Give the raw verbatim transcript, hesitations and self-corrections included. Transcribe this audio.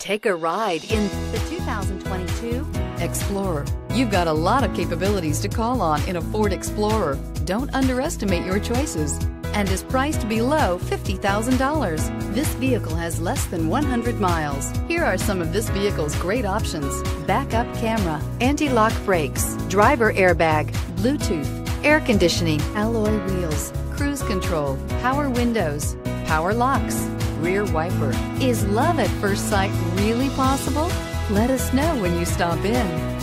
Take a ride in the two thousand twenty-two Explorer. You've got a lot of capabilities to call on in a Ford Explorer. Don't underestimate your choices, and is priced below fifty thousand dollars. This vehicle has less than one hundred miles. Here are some of this vehicle's great options: backup camera, anti-lock brakes, driver airbag, Bluetooth, air conditioning, alloy wheels, cruise control, power windows, power locks, rear wiper. Is love at first sight really possible? Let us know when you stop in.